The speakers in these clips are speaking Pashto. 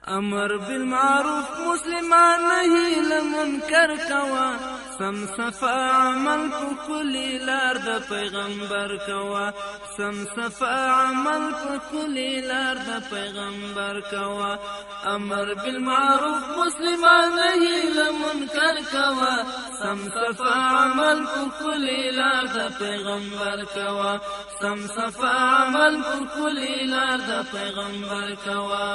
امر بالمعروف مسلمان نهی لمنکر کوا سم صفا عمل په کلی لار د پیغمبر کوا سم صفا عمل په کلی لار د پیغمبر کوا امر بالمعروف مسلمان نهی لمنکر کوا سم صفا عمل په کلی لار د پیغمبر کوا سم صفا عمل په کلی لار د پیغمبر کوا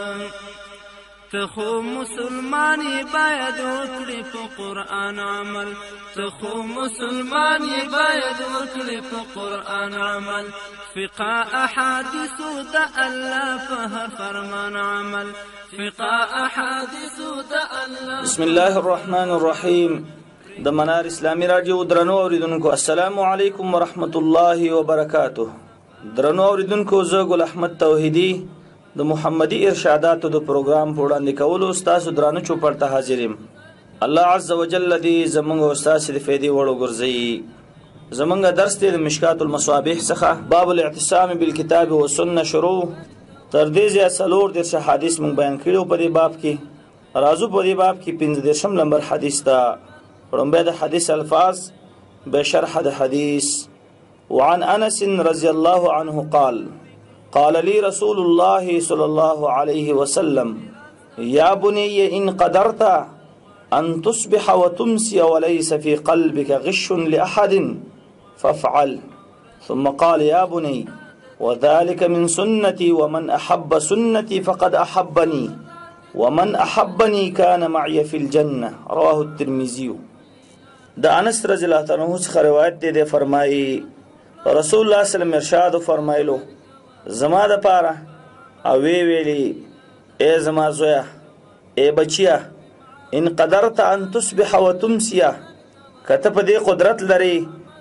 تخو مسلمانی باید وکړي په قرآن عمل تخو مسلمانی باید وکړي په قرآن عمل فقه احادیثو د الله په هر فرمان عمل فقه احادیثو د الله. بسم الله الرحمن الرحیم. د منار اسلامی رادیو درنو اوریدونکو السلام علیکم ورحمت الله وبرکاته. درنو اوریدونکو زه ګل احمد توحیدی د محمدي ارشاداتو د پروګرام په وړاندې کولو استاد درانه چوپړ ته حاضریم. الله عز وجل دې زمونږ استاد د فائدې وړو ګرځي. زمونږ درس دی د مشکات المصابيح څخه باب الاعتصام بالکتاب والسنه شروع تر دې ځای څلور د حدیث مونږ بیان کړو په دې باب کې. راځو په دې باب کې 15 نمبر حدیث دا وړاندې د حدیث الفاظ به شرح د حدیث. وعن انس رضی الله عنه قال قال لي رسول الله صلى الله عليه وسلم يا بني إن قدرت أن تصبح وتمسي وليس في قلبك غش لأحد فافعل. ثم قال يا بني وذلك من سنتي ومن أحب سنتي فقد أحبني ومن أحبني كان معي في الجنة. رواه الترمذي. دا انس رضی الله عنه څخه روایت دی فرمایي رسول الله صلی الله علیه وسلم ارشاد فرمایلو زما د پاره او ویلی ای زما زویا ای بچیا ان قدرت ان تصبح وتمسي کته په دې قدرت لري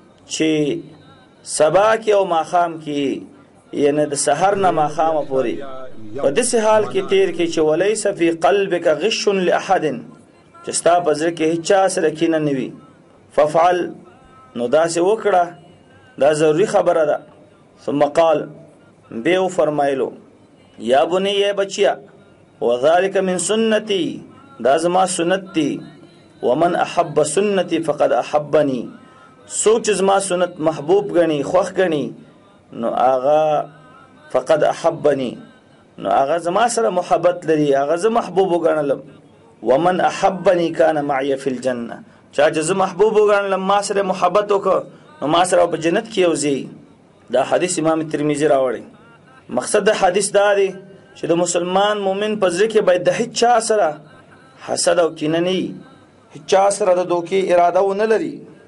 چې سبا کې او ماخام کې یعنی د سحر نه ماخام پوري په دې حال کې تیر کې چې وليس في قلبك غش لاحد چې ستا په ځل کې هیڅ سره کینه نوي ففعل نو داسې وکړه دا ضروری خبره ده. ثم قال بیو فرمایلو یا بنی ای بچیا وذالک من سنتی دا زما سنت دی ومن احب سنتی فقد احبنی سوچ زما سنت محبوب گنی خوخ گنی نو آغا فقد احبنی نو آغا زما سره محبت لري آغا زما محبوب گنلم ومن احبنی کان معی فی الجنه چا چې محبوب گنلم ما سره محبت وکړه نو ما سره په جنت کې وزي. دا حدیث امام ترمذی راوړی. مقصد د حدیث دا دی چې د مسلمان مومن په ځکه باید د هیڅ چا سره حسد او کینه نه هیڅ چا سره د دوکې اراده و نه لري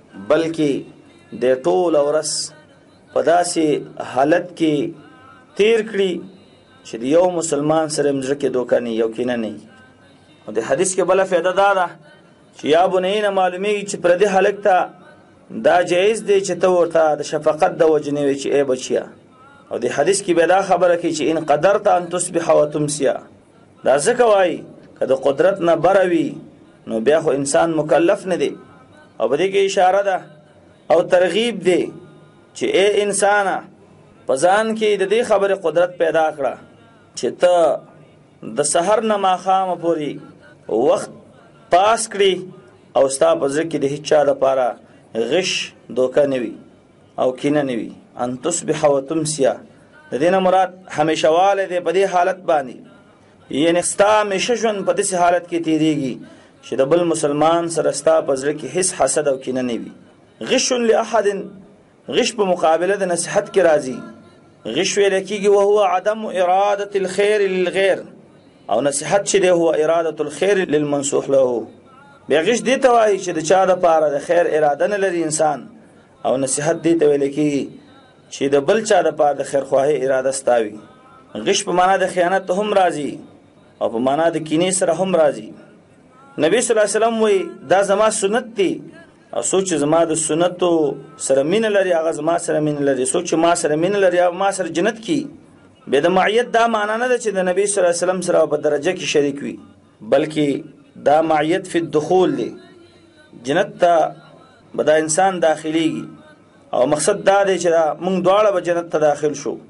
بلکې د ټول اورس په داسې حالت کې تیر کړي چې د یو مسلمان سره مځکه دوکه نه یو کینه نه. او د حدیث کې بل فائدہ دا ده چې یا بنین معلومیږي چې پر دې حالت ته دا جایز دی چې ته ورته د شفقت د وجنه وي چې ای بچیا. او د حدیث کې به دا خبره کوي چې ان قدرت ان تصبح وتمسي دا ځکه وایي که د قدرت نه بروي نو بیا خو انسان مکلف نه دی. او په دې کې اشاره ده او ترغیب دی چې ای انسان په ځان کې د دې خبره قدرت پیدا کړه چې ته د سحر نه ماښام پورې وخت پاس کړي او ستا په ځکه د هیڅ چا لپاره غش دوکه نه وي او کینه نه وي. ان تصبح وتمسي د دې نه مراد همیشه واله دی په دې حالت باندې یعنی ستا همیشه ژوند په داسې حالت کې تیریږي چې د بل مسلمان سره ستا په زړه کې هیڅ حسد او کینه نه وي. غش لاحد غش په مقابله د نصیحت کې راځي. غش ویل کېږي وهو عدم اراده الخير للغير او نصیحت چې دی هو اراده الخير للمنصوح له. بیا غش دې ته وایي چې د چا لپاره د خیر اراده نه لري انسان او نصیحت دې ته ویل کېږي چې د بل چا د پاره د خیر خواهی اراده ستاوي. غش په معنا د خیانت هم راځي او په معنا د کینې سره هم راځي. نبی صلی الله علیه وسلم وی دا زما سنت دی او سوچ زما د سنتو سره مين لري هغه زما سره مين لري سوچ ما سره مين لري او ما سره جنت کی. به د معیت دا معنا نه ده چې د نبی صلی الله علیه وسلم سره په درجه کې شریک وي بلکې دا معیت فی الدخول دی. جنت ته به دا انسان داخليږي او مقصد دا دی چې موږ دواړه به جنت ته داخل شو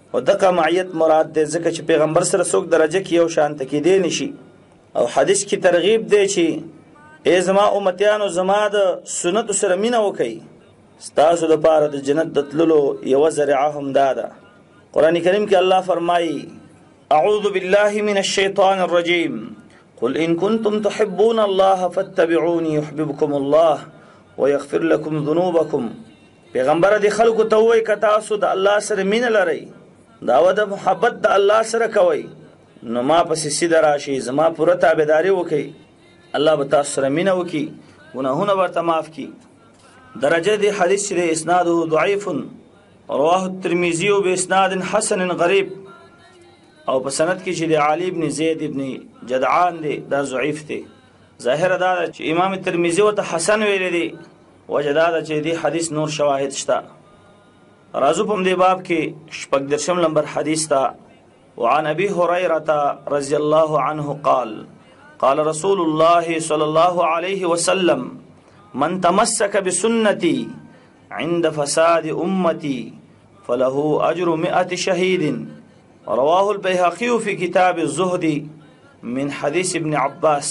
او دغه معیت مراد دی ځکه چې پیغمبر سره څوک درجه کې یو شان کېدی نشي. او حدیث کې ترغیب دی چې ای زما امتیانو زما د سنت سره مینه وکئ، ستاسو دپاره د جنت د تللو یوه ذریعه هم دا ده. قرآن کریم کې الله فرمایي اعوذ بالله من الشیطان الرجیم قل ان کنتم تحبون الله فاتبعوني يحببكم الله ويغفر لكم ذنوبكم. پیغمبر دی خلکو ته وایي که تاسو د الله سره مینه لرئ، دعوه د محبت د الله سره کوئ، نو ما پسې سیده راشئ، زما پوره تابعداري وکئ، الله به تاسو سره مینه وکړي، ګناهونه به ورته معاف کړي. درجه دی حدیث چې دی اسناده ضعیف رواه الترمذي باسناد حسن غریب، او په سند کې چې دی علي بن زید بن جدعان دی دا ضعیف دی. ظاهر دا ده چې امام ترمذي ورته حسن ویلی دی، وجه دا ده چې دی حدیث نور شواهد شته. راځو په همدې باب کې 14 نمبر حدیث ته. وعن ابي هريره رضي الله عنه قال قال رسول الله صلى الله عليه وسلم من تمسك بسنتي عند فساد امتي فله اجر 100 شهيد. رواه البيهقي في كتاب الزهد من حديث ابن عباس.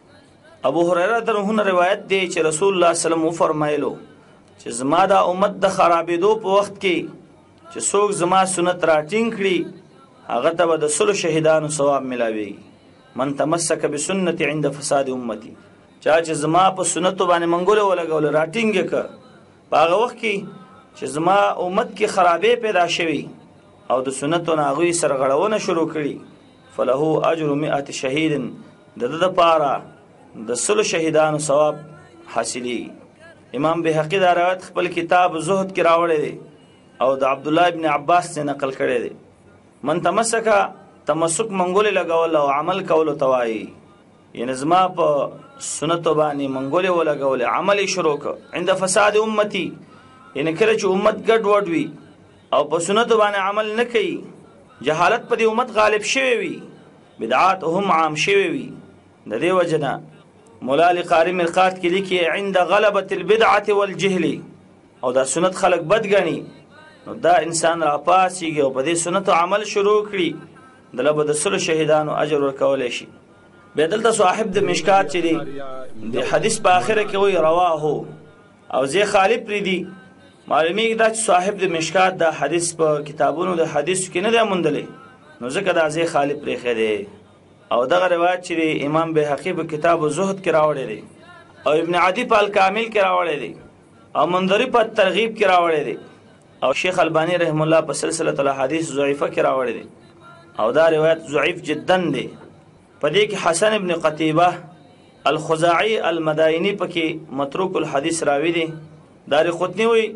ابو هريره درونه روایت دی چې رسول الله صلی الله علیه وسلم فرمایلو چې زما د امت د خرابېدو په وخت کې چې څوک زما سنت راټینګ کړي هغه ته به د 100 شهیدانو ثواب ملاویږي. من تمسک بسنت عند فساد امتی، چا چې زما په سنتو باندې منګوله ولګول راټینګ که په هغه وخت کې چې زما امت کې خرابې پیدا شوي او د سنتو نه هغوی سرغړونه شروع کړي فله اجر 100 شهید، د ده دپاره د 100 شهیدانو ثواب حاصلیږي. امام بهقي دا روایت خپل کتاب زهد کې راوړی دی او د عبدالله ابن عباس څخه نقل کړی دی. من تمسک تمسک منګولې لګول او عمل کولو ته وایي، یعنې زما په سنتو باندې منګولې ولګولې عمل یې شروع کړ. عند فساد امتي، یعنې کله چې امت ګډ وډ وي او په سنتو باندې عمل نه کوي، جهالت په دې امت غالب شوی وي، بدعات هم عام شوی وي. د دې وجه نه مولا علی قاری مرقات کې لیکي عند غلبة البدعة والجهل، او دا سنت خلق بد ګڼي، نو دا انسان راپاسېږي او په دې سنتو عمل شروع کړي، دله به د 100 شهیدانو اجر ورکولی شي. بیا دلته صاحب د مشکات چې دی د حدیث په آخره کې وایي رواه، او زی خالی پرېږدي، معلومیږي دا چې صاحب د مشکات دا حدیث په کتابونو د حدیثو کې نه دی موندلی، نو ځکه دا زی خالی پرېښی دی. او دغه روایت چې دی امام بهقي په کتاب زهد کې راوړی دی، او ابن عدي په الکامل کې راوړی دی، او منذري په ترغیب کې راوړی دی، او شیخ البانی رحم الله په سلسله الاحادیث ضعیفه کې راوړی دی، او دا روایت ضعیف جدا دی. په دې کې حسن ابن قتیبه الخزاعي المدائني پکې متروک الحدیث راوی دی. دارقطني وایي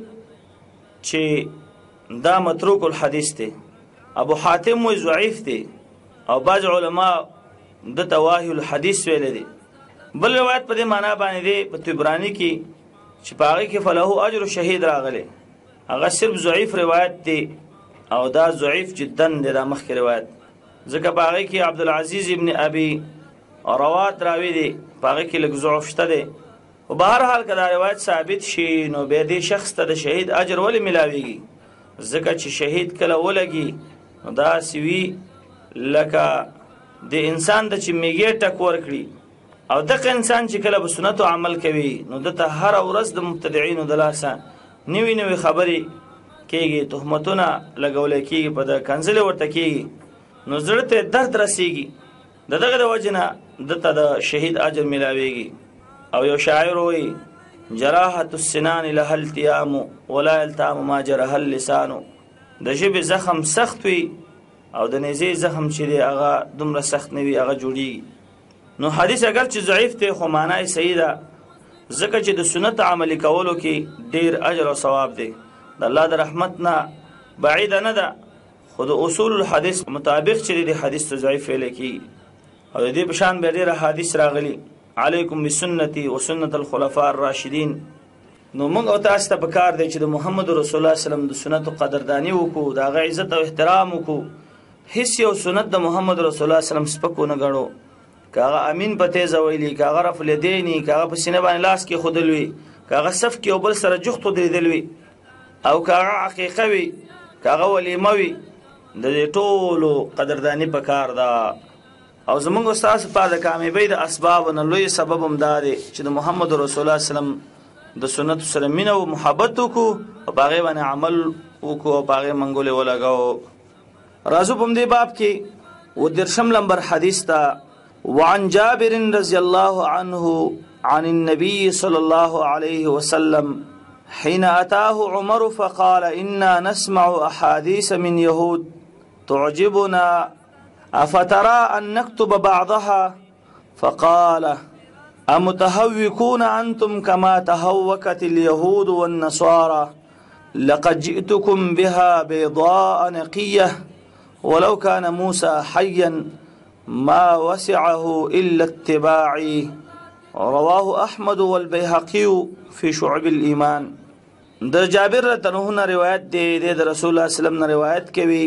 چې دا متروک الحدیث دی. ابو حاتم وایي ضعیف دی، او بعض علما د تواهی الحدیث ویل دي. بل روایت په دې معنا باندې دی په طبرانی کې چې په هغه کې فله اجر شهید راغلی، هغه صرف ضعیف روایت دی، او دا ضعیف جدا دی دا مخکې روایت، ځکه په هغه کې عبدالعزیز ابن ابي روات راوی دی، په هغه کې لږ ضعف شته دی. خو به هر حال که دا روایت ثابت شي نو بیا دې شخص ته د شهید اجر ولې ملاویږي؟ ځکه چې شهید کله ولګي نو داسې وي لکه د انسان د چې میږې ټک ورکړي، او دغه انسان چې کله په سنتو عمل کوي نو دته هره ورځ د مبتدعینو د لاسه نوې نوې خبرې کېږي، تهمتونه لګولی کېږي، په د کنځلې ورته کېږي، نو زړه ته درد رسېږي. د دغه د وجې نه دته د شهید اجر میلاویږي. او یو شاعر وایي جراحة السنان لها التیام ولا یلتام ما جرح اللسان، د ژبې زخم سخت وي او د نیزې زخم چې دی هغه دومره سخت نه وي هغه جوړیږي. نو حدیث اگر چې ضعیف دی خو معنا یې صحیح ده، ځکه چې د سنت عملي کولو کې ډیر اجر او ثواب دی، د الله د رحمت نه بعیده نه ده، خو د اصول الحدیث مطابق چې دی حدیث ته ضعیف ویلی کېږي. او د دې په شان بیا ډېره حدیث راغلي علیکم بسنتي و سنت الخلفاء الراشدین. نو موږ او تاسو ته پکار دی چې د محمد رسول الله وسلم د سنتو قدردانی وکړو، د هغه عزت او احترام وکړو، هیڅ یو سنت د محمد رسول الله وسلم سپکو نه ګڼو، که هغه امین په تیزه ویلي، که هغه رفع الیدیني، که هغه په سینه باندې لاس کېښودل وي، که هغه صف کې یو بل سره جغت ودرېدل وي، او که هغه عقیقه وي، که هغه ولیمه وي، د دې ټولو قدرداني پکار ده. او زمونږ استاد په د کامیابی د اسباب نه لوی سبب هم دا دی چې د محمد رسول الله سلام د سنت سره مینه او محبت وکړو او هغه باندې عمل وکړو او هغه منګولې ولګاو. راځو په دې باب کې و درشم نمبر حدیث ته. وعن جابر رضی الله عنه عن النبي صلى الله عليه وسلم حين أتاه عمر فقال إنا نسمع أحاديث من يهود تعجبنا أفترى أن نكتب بعضها فقال أمتهوكون أنتم كما تهوكت اليهود والنصارى لقد جئتكم بها بيضاء نقية ولو كان موسى حيا ما وسعه إلا اتباعي. رواه أحمد والبيهقي في شعب الإيمان. د جابر رضی الله عنه روایت دی د رسول الله صلی الله علیه وسلم روایت کوي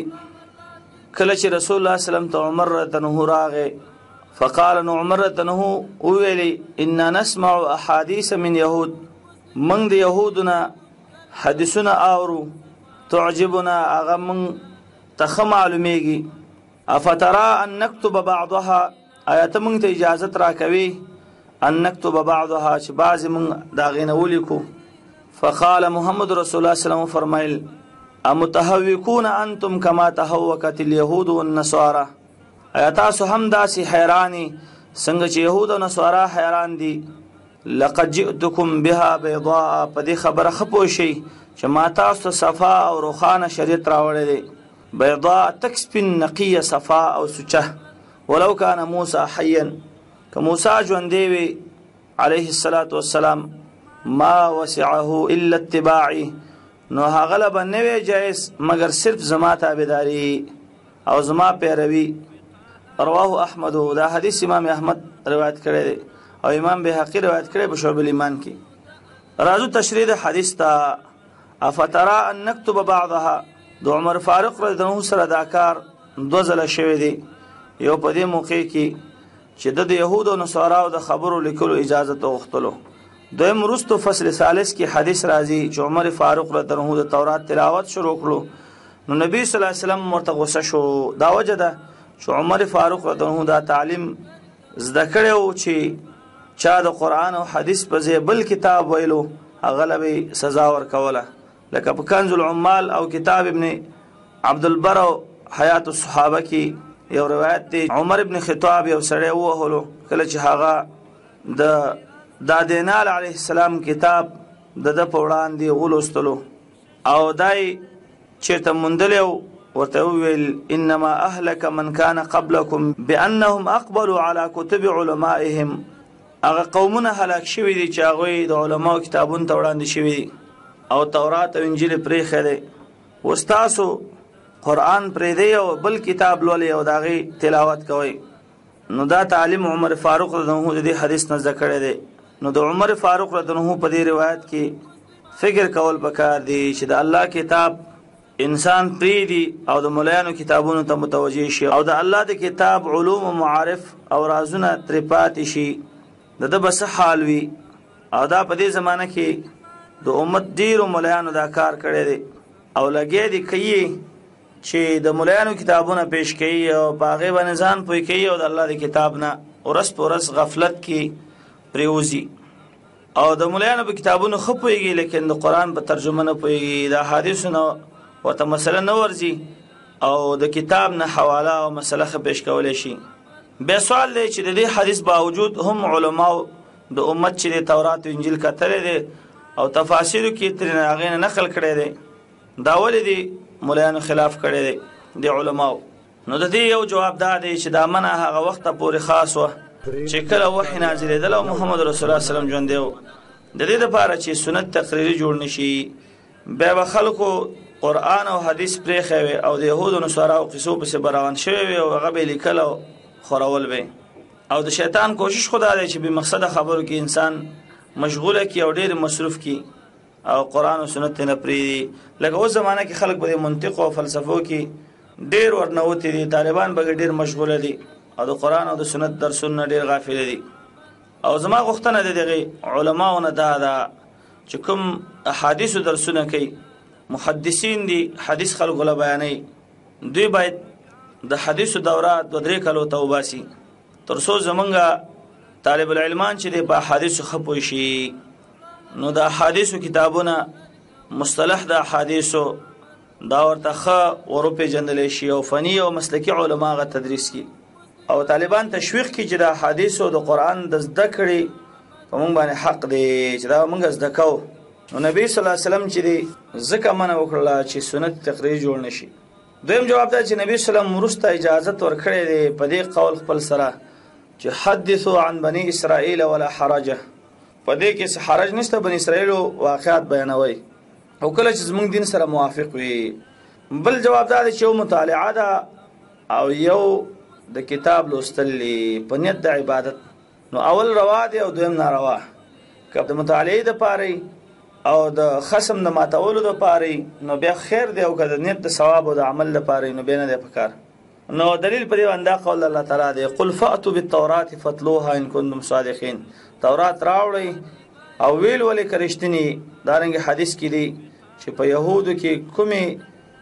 کله چې رسول الله صلی الله علیه وسلم ته عمر رضی الله عنه راغی فقال نو عمر رضی الله عنه ویلي ان نسمع احاديث من يهود من د يهودنا حدیثنا اورو تعجبنا اغه من تخ معلومیږي افترى ان نكتب بعضها آیت من ته اجازه را کوي ان نكتب بعضها چې بعض من دا غینه ولیکو. فقال محمد رسول الله صلی الله علیه وسلم فرمایل امتهوکون انتم كما تهوكت اليهود والنصارى ایا تاسو هم داسې حیرانی څنګه چې يهود او نصارا حیران دي. لقد جئتكم بها بيضاء په دې خبره خپو شي چې ما تاسو صفا او روخانه شریعت راوړی دی. بيضاء تکسپن نقیه صفا او سچه. ولو كان موسى حيا که موسی ژوندی وي علیه الصلاة والسلام ما وسعه الا اتباعي نو هغه له به نه وی جایز مگر صرف زما تابعداري او زما پیروي. رواه احمد. دا حدیث امام احمد روایت کړی دی او امام بهقی روایت کړی په شعب الایمان کې. راځو تشریح د حدیث ته. افترى ان نكتب بعضها د عمر فاروق رضی الله عنه سره دا کار دو ځله شوی دی. یو په دې موقع کې چې د يهود او نصاراو د خبرو لیکلو اجازه غوښتلو. دویم وروسته فصل ثالث کې حدیث راځي چې عمر فاروق رضی الله عنه د تورات تلاوت شروع کړو نو نبی صلی الله علیه وسلم ورته غوسه شو. دا وجه ده چې عمر فاروق رضی الله عنه دا تعلیم زده کړو چې چا د قرآن او حدیث په ځای بل کتاب ویلو هغه له سزا ورکوله. لکه په کنز العمال او کتاب ابن عبد البر او حیات الصحابه کې یو روایت دی عمر ابن خطاب یو سړی وهلو کله چې هغه د دینال علیه السلام کتاب د په وړاندې ولوستلو او دای چیرته موندلو ورته ویل انما اهلك من كان قبلكم بانهم اقبلوا على كتب علمائهم. هغه قومونه هلاک شوي دي چې هغوی د علماو کتابونو ته وړاندې شوي او تورات او انجیل پرېښی دی. اوس تاسو قرآن پرېږدئ او بل کتاب لولئ او د هغې تلاوت کوئ. نو دا تعلیم عمر فاروق رضی الله عنه د دې حدیث نه زده کړی دی. نو د عمر فاروق رضی الله عنه په دې روایت کې فکر کول پکار دی چې د الله کتاب انسان پریږدي او د ملایانو کتابونو ته متوجه شي او د الله د کتاب علوم و معارف او رازونه ترې پاتې شي د ده به څه حال وي. او دا په دې زمانه کې د امت ډېرو ملایانو دا کار کړی دی او لګیا دي کوي چې د ملایانو کتابونه پیش کوي او په هغې باندې ځان پوه کوي او د الله د کتاب نه ورځ په ورځ غفلت کې پریوزي او د ملایانو په کتابونو ښه پوهېږي لیکن د قرآن په ترجمه نه پوهېږي. د احادیثو نه ورته مسله نه ورځي او د کتاب نه حواله او مسله ښه پیش کولی شي. بیا سوال دی چې د دې حدیث باوجود هم علماو د امت چې د تورات و انجیل کتلی دی او تفاسیرو کې ترې هغې نه نقل کړی دی دا ولې دی ملایانو خلاف کړی دی د علماو. نو د دې یو جواب دا دی چې دا منع هغه وخته پورې خاص وه چې کله وحی نازلېدل او محمد رسول الله صلی الله علیه وسلم ژوندی و. د دې دپاره چې سنت تقریري جوړ نه شي بیا به خلکو قرآن او حدیث پرېښی وي او د یهودو نصاراو قصو پسې به روان شوی وي او هغه به یې لیکل او خورول وي. او د شیطان کوشش خو دا دی چې بې مقصده خبرو کې انسان مشغوله کړي او ډېر مصروف کړي او قرآن او سنت نه پرېږدي. لکه اوس زمانه کې خلک په دې منطق او فلسفو کې ډېر ورنوتي دي. طالبان به ډېر مشغوله دي او د قرآن او د سنت درسونه ډېر غافله دي. او زما غوښتنه د دغې علماو نه دا ده چې کوم احادیثو درسونه کوي محدثین دي حدیث خلکو له بیانوي دوی باید د حدیثو دوره 2-3 کالو ته وباسي تر څو زمونږ طالب العلمان چې دی په احادیثو ښه پوه شي. نو د احادیثو کتابونه مصطلح د احادیثو دا ورته ښه وروپېژندلی شي او فني او مسلکي علما هغه تدریس کړي او طالبان تشویق کړي چې د احادیثو د قرآن د زده کړې په موږ باندې حق دی چې دا موږ زده کوو. نو نبی صلی الله علیه وسلم چې دی ځکه منع وکړله چې سنت تقریر جوړ نه شي. دویم جواب دا چې نبی صلی الله علیه وسلم وروسته اجازت ورکړی دی په دې قول خپل سره چې حدثوا عن بني اسرائیل ولا حرجه، په دې کې څه حرج نشته، بني اسرائیلو واقعات بیانوي او کله چې زموږ دین سره موافق وي. بل جواب دا دی چې یو مطالعه ده او یو د کتاب لوستل په نیت د عبادت، نو اول روا دی او دویم ناروا. که د مطالعې دپاره او د خصم د ماتولو دپاره نو بیا خیر دی، او که د نیت د ثواب او د عمل دپاره نو بیا نه دی پکار. نو دلیل په دې باندې قول الله تعالی دی قل فأتوا بالتوراة فاتلوها ان کنتم صادقین. تورات راوړئ او ویل ولې که رښتیني. دارنګې حدیث کې دی چې په یهودو کې کومې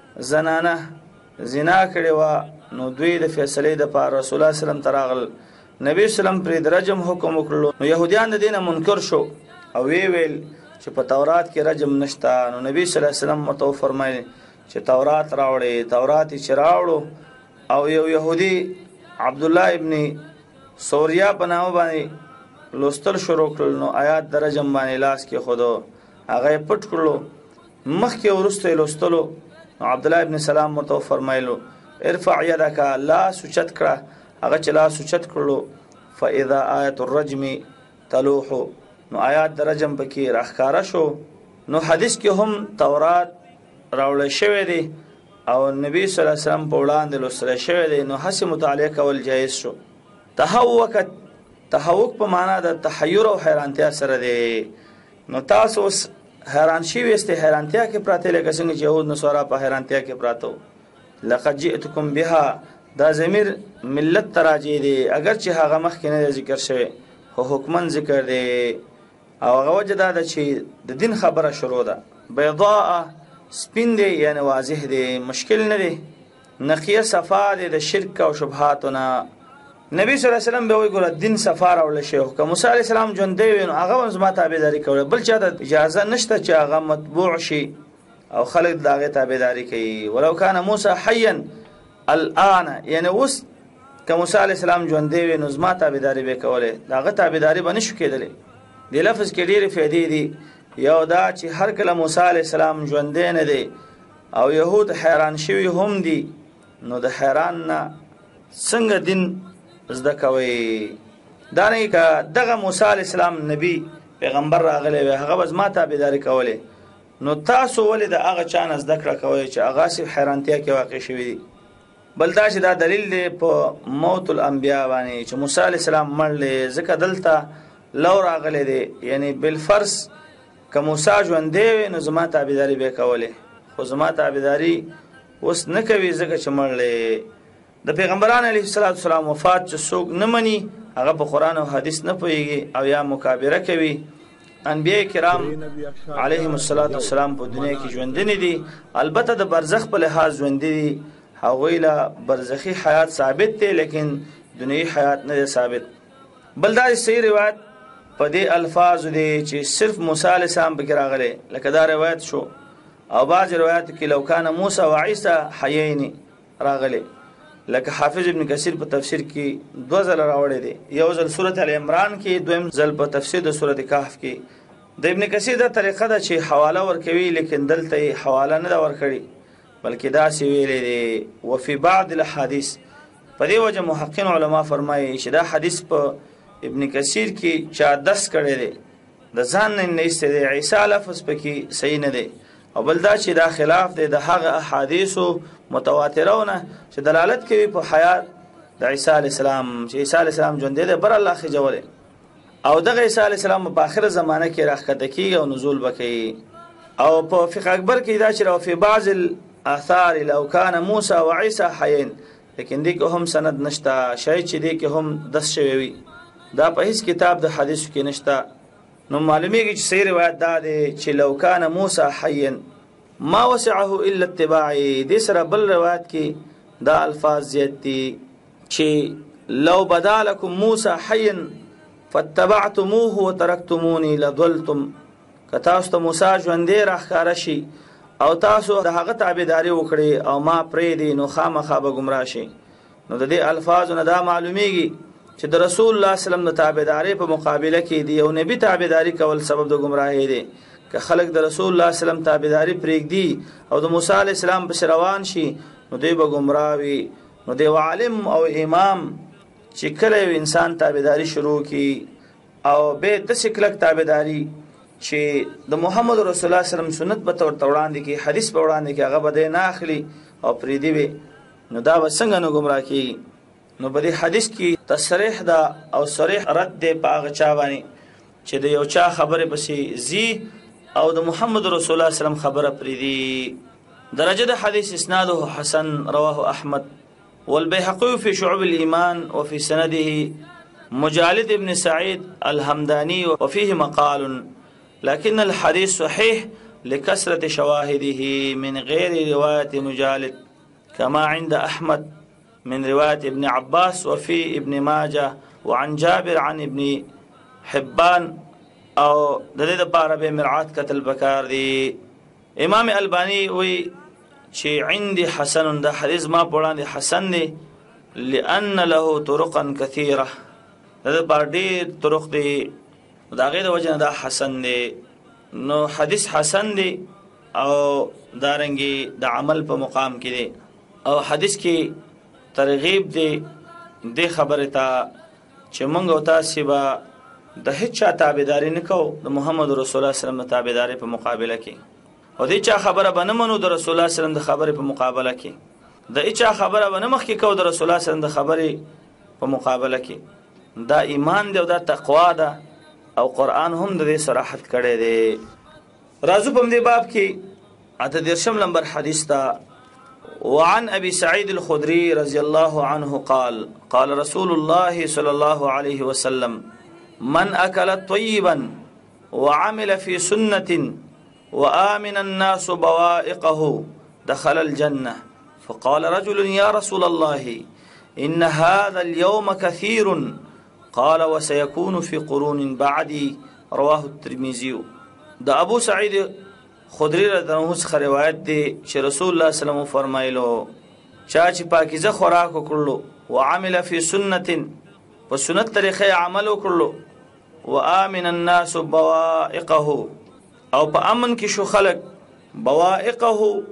زنانه زنا کړې وه نو دوی د فیصلې دپاره رسول الله وسلم ته راغلل، نبی وسلم پرې د رجم حکم وکړلو. نو یهودیان د دې نه منکر شو او ویل چې په تورات کې رجم نشته. نو نبی صلی الله علیه وسلم ورته وفرمایل چې تورات راوړئ. تورات یې چې راوړو او یو یهودي عبدالله ابن سوریا په نامه باندې لوستل شروع کړل، نو آیات د رجم باندې لاس کې خودو هغه یې پټ کړلو، مخکې وروسته یې لوستلو. نو عبدالله ابن سلام ورته وفرمایلو ارفع یدک، لاس اوچت کړه. هغه چې لاس اوچت کړلو فاذا آیت الرجم تلوح، نو آیات د رجم پکې راښکاره شو. نو حدیث کې هم تورات راوړل شوی دی او نبی صلی الله علیه وسلم په وړاندې لوستل شوی دی، نو هسې مطالعه کول جایز شو. تهوک په معنا د تحیر او حیرانتیا سره دی. نو تاسو اوس حیران شوي یاستئ، حیرانتیا کې پراته لکه څنګه چې یهود نصارا په حیرانتیا کې پراته وو. لقد جئتکم بها، دا ضمیر ملت ته راجع دی، اگر چې هغه مخکې نه ذکر شوی خو حکمن ذکر دی. او هغه وجه دا ده چې د دین خبره شروع ده. بیضاء سپین دی یعنی واضح دی، مشکل نه دی، نقیه صفا دی د شرک او شبهاتو نه. نبی صلی الله علیه وسلم به وایي ګوره دین صفا راوړل شوی، که موسی علیه السلام ژوندی وي نو هغه هم زما تابعداري کوله، بل چا ته اجازه نشته چې هغه مطبوع شي او خلک د هغې تابعداري کوي. ولو کان موسی حیا الان، یعنی اوس که موسی علیه السلام ژوندی وي نو زما تابعداري به یې کولی، د هغه تابعداري به نشو کېدلی. دې لفظ کې ډېرې فایدې دي. یو دا چې هر کله موسی علیه السلام ژوندی نه دی او یهود حیران شوي هم دي، نو د حیران نه څنګه دین زده کوئ. دارنګې که دغه موسی علیه السلام نبی پیغمبر راغلی وی هغه به زما تابعداري کولی، نو تاسو ولې د هغه چا نه زده کړه کوئ چې هغه صرف حیرانتیا کې واقع شوي دي. بل دا چې دا دلیل دی په موت الانبیا باندې چې موسی علیه السلام مړ دی، ځکه دلته لو راغلی دی، یعنی بالفرض که موسی ژوندی وی نو زما تابعداري به یې کولی، خو زما تابعداري اوس نه کوي ځکه چې مړ دی. د پیغمبران علیه السلام وفات چې څوک نه مني هغه په قرآن او حدیث نه پوهېږي او یا مکابره کوي. انبیاء کرام علیهم السلام په دنیا کې ژوندي دي، البته د برزخ په لحاظ ژوندي دي، هغوی له برزخي حیات ثابت دی لیکن دنیوي حیات نه دی ثابت. بل دا صحیح روایت په دې الفاظ دی چې صرف موسی علیه السلام پکې راغلی، لکه دا روایت شو. او بعض روایت کې لو کان موسی و عیسی حیین راغلی، لکه حافظ ابن کثیر په تفسیر کې 2 ځله راوړی دی، یو ځل سورۃ ال عمران کې، دویم ځل په تفسیر د سورۃ کهف کې. د ابن کثیر دا طریقه ده چې حواله ورکوي، لیکن دلته یې حواله نه ده ورکړې بلکې داسې ویلی دی وفي بعض الاحادیث. په دې وجه محققین علما فرمایي چې دا حدیث په ابن کثیر کې چا دس کړی دی، د ځان نه نه ایستی دی، عیسی لفظ پکې صحیح نه دی. او بل دا چې دا خلاف دی د هغه احادیثو متواترونه چې دلالت کوي په حیات د عیسی علیه السلام، چې عیسی علیه السلام ژوندی دی، بر الله خجولی. او دغه عیسی علیه السلام په آخره زمانه کې راښکته کېږي او نزول به کوي. او په فقه اکبر کې دا چې فی بعض الاثار لو کان موسی و عیسی حیین، لیکن دې کې هم سند نشته، شاید چې دې کې هم دس شوی وي، دا په هیڅ کتاب د حدیثو کې نشته. نو معلومیږي چې صحیح روایت دا دی چې لو کان موسی حیین، ما وسعه الا اتباعي. دې سره بل روایت کې دا الفاظ زیات دي چې لو بدا لكم موسى حيا فاتبعتموه وتركتموني لضلتم. که تاسو ته موسی ژوندی راښکاره شي او تاسو د هغه تابعداري وکړئ او ما پرېږدئ نو خامخا به ګمراه شئ. نو د دې الفاظو نه دا معلومیږي چې د رسول الله وسلم د تابعداري په مقابله کې دی یو نبی تابعداري کول سبب د ګمراهۍ دی. که خلک د رسول الله وسلم تابعداري پرېږدي او د موسی علیه السلام پسې روان شي نو دوی به ګمراه وي. نو د عالم او امام چې کله یو انسان تابعداري شروع کړي او به داسې کلک تابعداري چې د محمد رسول الله وسلم سنت به ورته وړاندې کړي، حدیث به وړاندې کړي، هغه به دی نه اخلي او پرېږدي وي، نو دا به څنګه نه ګمراه کېږي. نو په دې حدیث کې تصریح ده او صریح رد دی په هغه چا باندې چې د یو چا خبرې پسې ځي او د محمد رسول الله وسلم خبره پرېږدي. درجه د حدیث اسناده حسن رواه احمد والبيهقي في شعب الإيمان وفي سنده مجالد بن سعيد الهمداني وفيه مقال لكن الحديث صحيح لكثرة شواهده من غير رواية مجالد كما عند أحمد من رواية ابن عباس وفي ابن ماجه وعن جابر عن ابن حبان او دليل باربه مرعات كتل بكار دي. امام الباني وي چې عندي حسن دا حدیث ما پوړاندې حسن دی لأن له طرقا كثيرة، دا بار ډېر طرق دی، دا غیر وجه دا حسن دی. نو حدیث حسن دی او دارنګي د عمل په مقام کې دی او حدیث کې ترغیب دی د خبره ته چې موږ او تاسو به د هیڅ چا تابعداري نه کوو د محمد رسول الله صلی الله علیه وسلم تابعداري په مقابله کې او د چا خبره به نه منو د رسول الله صلی الله علیه وسلم د خبرې په مقابله کې، د چا خبره به نه مخکې کوو د رسول الله صلی الله علیه وسلم د خبرې په مقابله کې. دا ایمان دی او دا تقوا ده او قرآن هم د دې صراحت کړی دی. راځو په دې باب کې 18 نمبر حدیث ته. وعن ابي سعيد الخدري رضي الله عنه قال قال رسول الله صلى الله عليه وسلم من اكل طيبا وعمل في سنة وآمن الناس بوائقه دخل الجنة. فقال رجل يا رسول الله إن هذا اليوم كثير قال وسيكون في قرون بعدي رواه الترمذي. دا ابو سعید خدری رضی الله عنه څخه روایت دی چې رسول الله صلی الله علیه وسلم فرمایلو چا چې پاکیزه خوراک وکړلو وعمل فی سنة په سنت طریقې عمل وکړلو وآمن الناس بوائقه او په امن کې شو خلق بوائقه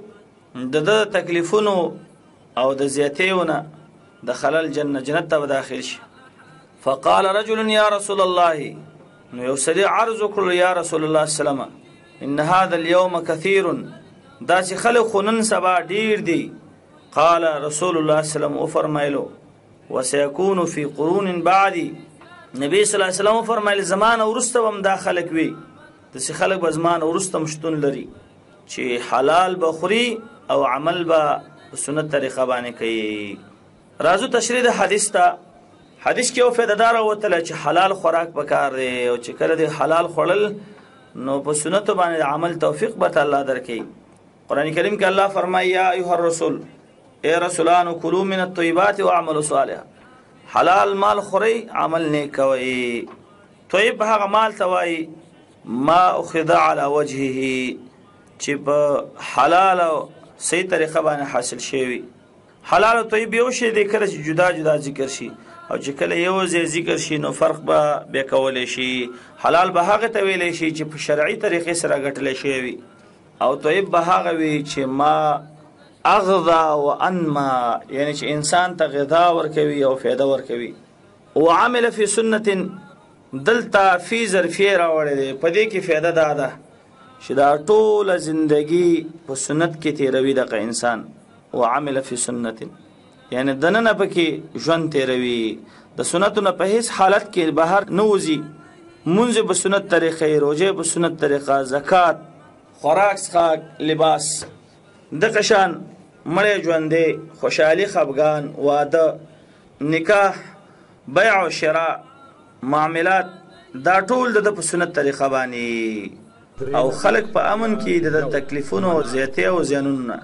د تکلیفونو او د زیاتیونه دخل الجنه جنت ته داخل شي. فقال رجل يا رسول الله نو یو سړي عرض وکړ یا رسول الله سلام ان هذا اليوم كثير دا چې خلق خنن سبا ډیر دي. قال رسول الله سلام او فرمایلو وسيكون في قرون بعدي نبی صلی الله علیه وسلم فرمایل زمان ورسته هم دا خلق وي د څه خلق به زمان ورسته مشتون لري چې حلال بخوري او عمل به سنت طریقه باندې کوي. راځو تشریح د حدیث ته. حدیث کې او فائدہ وتل چې حلال خوراک پکار دی او چې کله د حلال خورل نو په سنت باندې عمل توفیق به الله درکړي. قران کریم کې الله فرمایي یا ایها الرسول اے رسولانو کلوا من الطیبات واعملوا صالحا. حلال مال خوري عمل نیک کوي. طیب هغه مال توای ما اخذ على وجهه چې په حلال او صحیح طریقه باندې حاصل شي. حلال او طیب یو شی دی کله چې جدا جدا ذکر شي او چې کله یو ځای ذکر شي نو فرق به کولای شي. حلال به هغه ته ویلی شي چې په شرعي طریقې سره ګټل شي وي او طیب به هغه وي چې ما اغذا وانما یعنی چې انسان ته غذا ورکوي او فایده ورکوي. وعمل فی سنة دلتا فی ظرفیه راوړی دی په دې کې فایده دا ده چې دا ټوله زندگی په سنت کې تیروي دغه انسان. وعمل فی سنة یعنی دننه پکې ژوند تیروي د سنتونو په هیڅ حالت کې بهر نه وځي. منځ په سنت طریقې، روزه په سنت طریقه، زکات، خوراک څښاک، لباس د قشان مړی ژوندې، خوشحالي خفګان، واده، نکاح، بیع او شراء، معاملات دا ټول د په سنت طریقه باندې او خلق په امن کې د تکلیفونو زیاتې او زیانونه.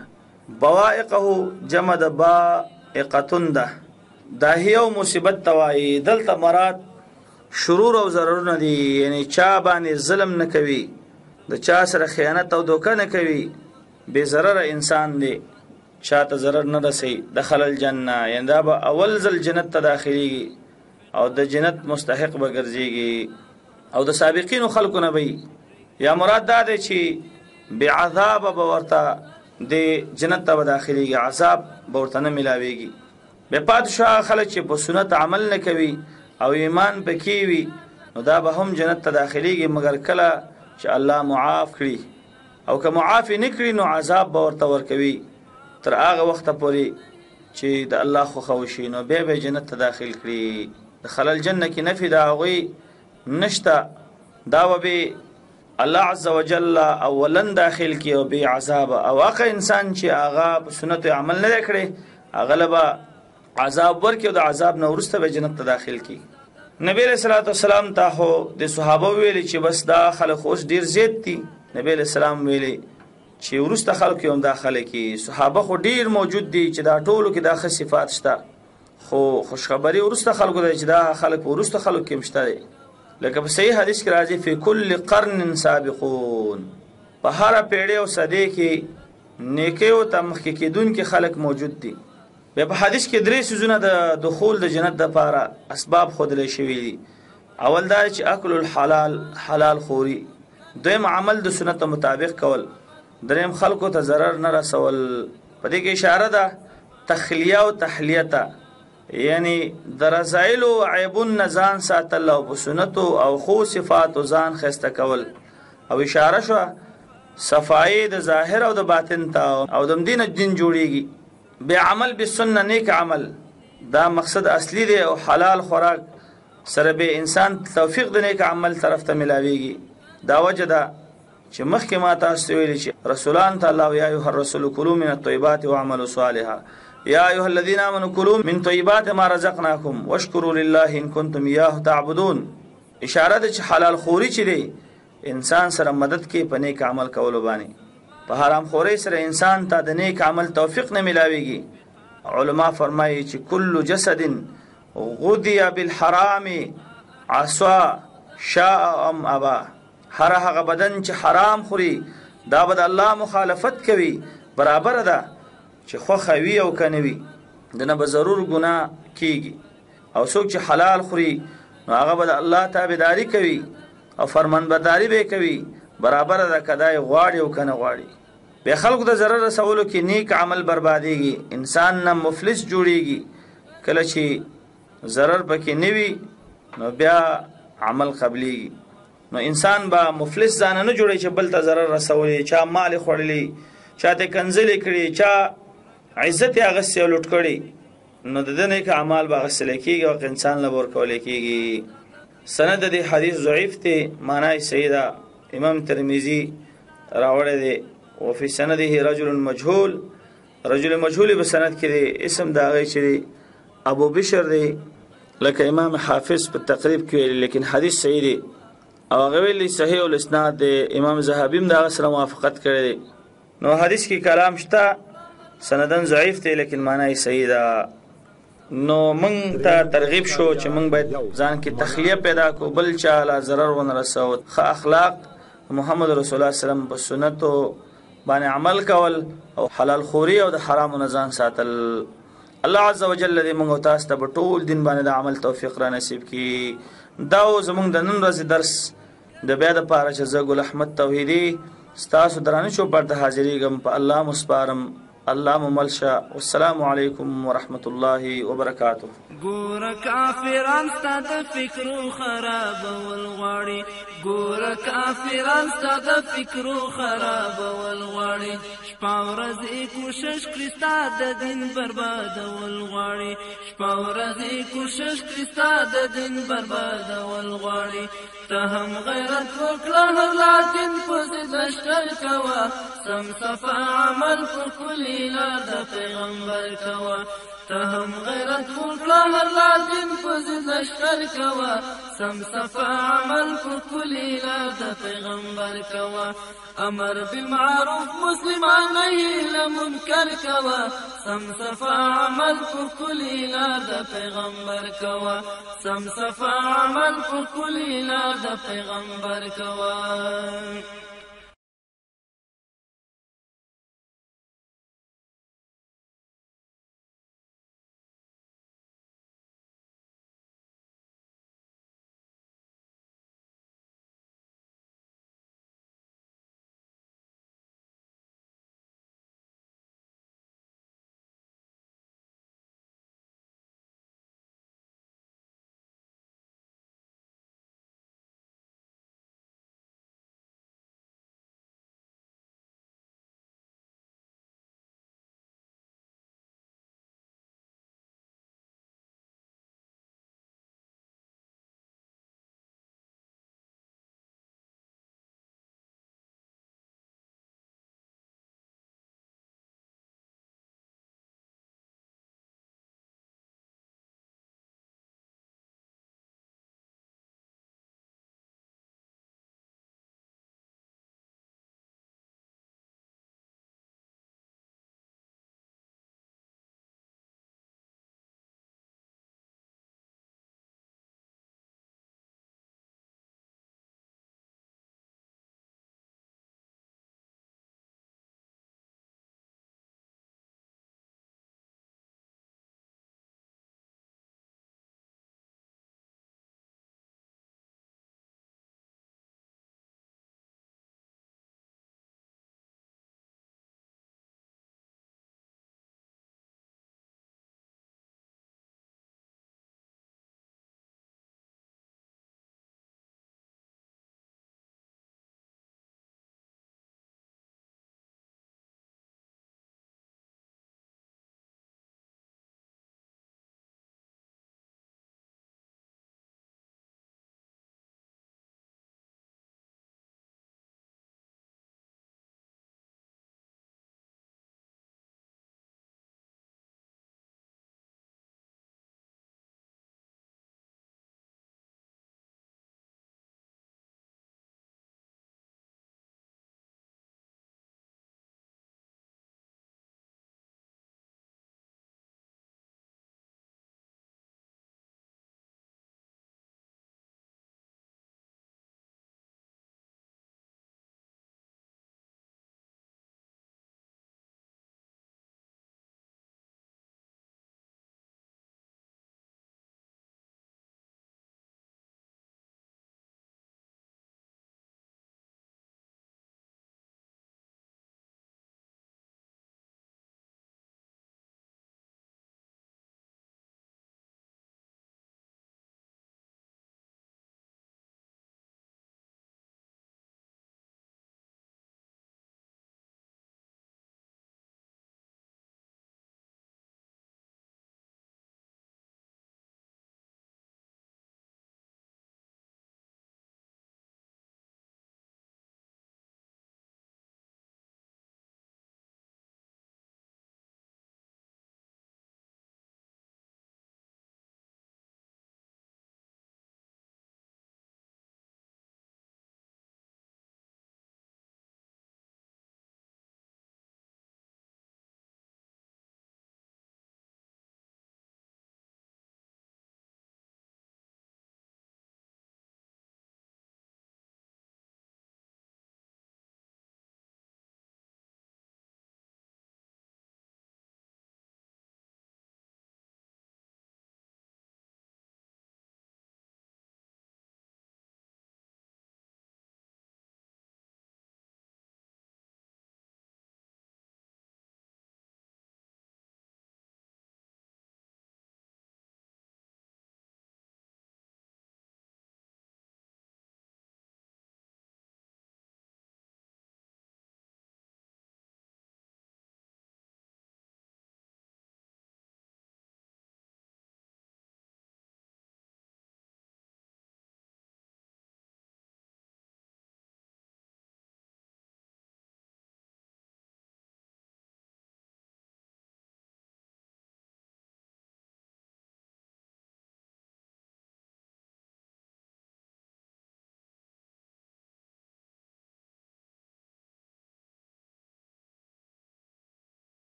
بوائقه جمع د بائقتون ده، دا هیو مصیبت توای. دلته مراد شرور او ضررونه دي، یعنی چا باندې ظلم نه کوي، د چا سره خیانت او دوکه نه کوي، بے ضرر انسان دی، چاته ضرر نه رسي. دخل الجنه، یعنی دا به اول ځل جنت ته داخليږي او د جنت مستحق به ګرځيږي او د سابقینو خلکو نه وي. یا مراد دا دی چې بعذاب به ورته د جنت ته داخليږي، عذاب به ورته نه ملاويږي. به پادشاه خلک چې په سنت عمل نه کوي او ایمان پکې وي نو دا به هم جنت ته داخليږي، مگر کله چې الله معاف کړي، او که معاف نه کړي نو عذاب به ورته ورکوي تر هغه وخت پورې چې د الله خوښه وشي، نو بیا به جنت ته داخل کړي. دخل الجنه کې نفي د هغوی نشته، دا به الله عز وجل اولن داخل کی او بی عذاب. او هغه انسان چې هغه په سنت عمل نه کړي هغه له عذاب ورکي او د عذاب نه ورسته به جنت ته داخل کی. نبی علیہ الصلوۃ والسلام ته هو د صحابه ویلي چې بس دا خلک اوس ډیر زیات دي. نبی علیہ السلام ویلي چې ورسته خلک هم داخله کی. صحابه خو ډیر موجود دي چې دا ټولو کې دا صفات شته، خو خوشخبری ورسته خلکو دی چې دا خلک ورسته خلکو کې مشته. لکه په صحیح حدیث کې راځي فی کل قرن سابقون، په هر پیړۍ او صدې کې نیکي او تمخکې کېدونکي خلک موجود دي. بیا په حدیث کې درې سيزونه د دخول د جنت لپاره اسباب ښودلی شوي دي. اول دا چې اکل الحلال، حلال خوري. دویم عمل د سنت مطابق کول. دریم خلکو ته ضرر نه رسول. په دې کې اشاره ده تخلیه او تحلیه ته، یعنی د رضایل او عیبون نزان ساتل او سنت او خو صفات ځان خسته کول. او اشاره شو صفای د ظاهر او د باطن ته، او د دین دین جوړیږي. به عمل بالسنه نیک عمل دا مقصد اصلي دی، او حلال خوراک سره به انسان توفیق د نیک عمل طرف ته ملاويږي. دا وجه ده چې مخکې ما تاسو ویلي چې رسولان ته الله یا ایها الرسول کلوا من الطیبات واعملوا صالحا، یا ایها الذين آمنوا كلوا من طیبات ما رزقناکم واشکروا لله ان کنتم اياه تعبدون. اشاره ده چې حلال خوري چې دی انسان سره مدد کې په نیک عمل کولو باندې. په حرام خوري سره انسان ته د نیک عمل توفیق نه ملاويږي. علما فرمایي چې کل جسد غذي بالحرام عصا شاء ام ابا، هر هغه بدن چې حرام خوري دا به د الله مخالفت کوي، برابر ده چې خو خوي او کنوي دنه به ضرور ګناه کیږي. او څوک چې حلال خوري نو هغه به د الله تابعداري کوي او فرمانبرداري به کوي، برابر ده کدای غواړي او کنه غواړي. به خلکو د ضرر رسولو کې نیک عمل برباديږي، انسان نه مفلس جوړيږي. کله چې ضرر پکې نوي نو بیا عمل قبليږي. نو انسان با مفلس ځان نه جوړي چې بل ته ضرر رسولي، چا مال خورلي، چاته کنځلې کړي، چا عزت یې اغستې او لوټ کړي، نو د دې نیک اعمال به اغستل کېږي او انسان له ورکول کېږي. سند د حدیث ضعیف ته معنی صحیح ده. امام ترمذی راوړی دی او په سنده رجل مجهول، رجل مجهول په سند کې دی، اسم دا غي چې ابو بشر دی، لکه امام حافظ په تقریب کې، لیکن حدیث صحیح دی او هغه ویلي صحیح الاسناد دی. امام ذهبی هم دا سره موافقت کړی دی. نو حدیث کې کلام شته، سندن ضعیف دی لیکن معنی صحیح ده. نو موږ ته ترغیب شو چې موږ باید ځان کې تخلیه پیدا کو، بل چا لا ضرر ونه رسو. ښه اخلاق محمد رسول الله صلی الله علیه وسلم په سنتو باندې عمل کول او حلال خوري او د حرام نه ځان ساتل. الله عز وجل دې موږ تاسو ته ټول دین باندې د عمل توفیق را نصیب کړي. دا زموږ د نن ورځې درس د بیا د پاره چې زه ګل احمد توحیدی ستاسو درانه شو پر د حاضرېږم په الله مسپارم. الله مملشا. والسلام علیکم ورحمت الله وبرکاته. ګور کافران ستاد فکرو خراب والغواړي، ګور کافران ستاد فکرو خراب والغواړي، شپه ورځ کوشش کړي ستاد دین برباد والغواړي، شپه ورځ کوشش کړي ستاد دین برباد والغواړي. ته هم غیرت وکړه لکن پسې دشتر کوا، سم صفا عمل په کلی لار د پیغمبر کوا، ته هم غیرت وکړه هر لازم په ضد لشکر کوه سم صفا عمل په کلی لار د پیغمبر کوه امر بالمعروف مسلمان نهی له منکر کوه سم صفا عمل په کلی لار د پیغمبر کوه سم صفا عمل په کلی لار د پیغمبر کوه